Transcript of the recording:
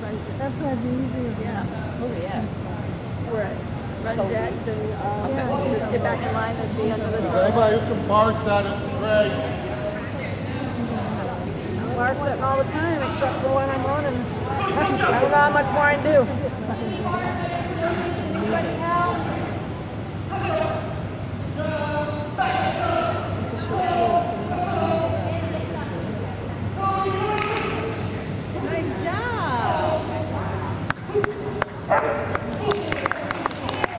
That would be easier. Yeah. Oh, yeah. Right. Run jet, then just get back in line at the end of the tunnel. Everybody who can park that is great. We're sitting all the time except for when I'm running. I don't know how much more I can do.